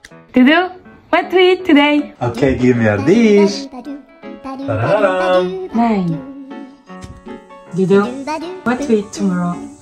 Dudu, what to eat today? Okay, give me a dish. Ta-da-da-dum. 9. Dudu, what to eat tomorrow?